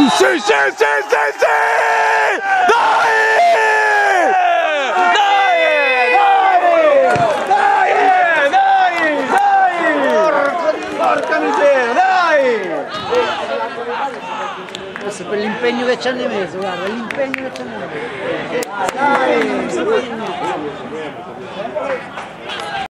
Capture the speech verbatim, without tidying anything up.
sì, sì, sì, sì, sì! Dai! Porca miseria, dai! Questo per l'impegno che ci hanno messo, guarda, l'impegno che ci hanno messo. Dai!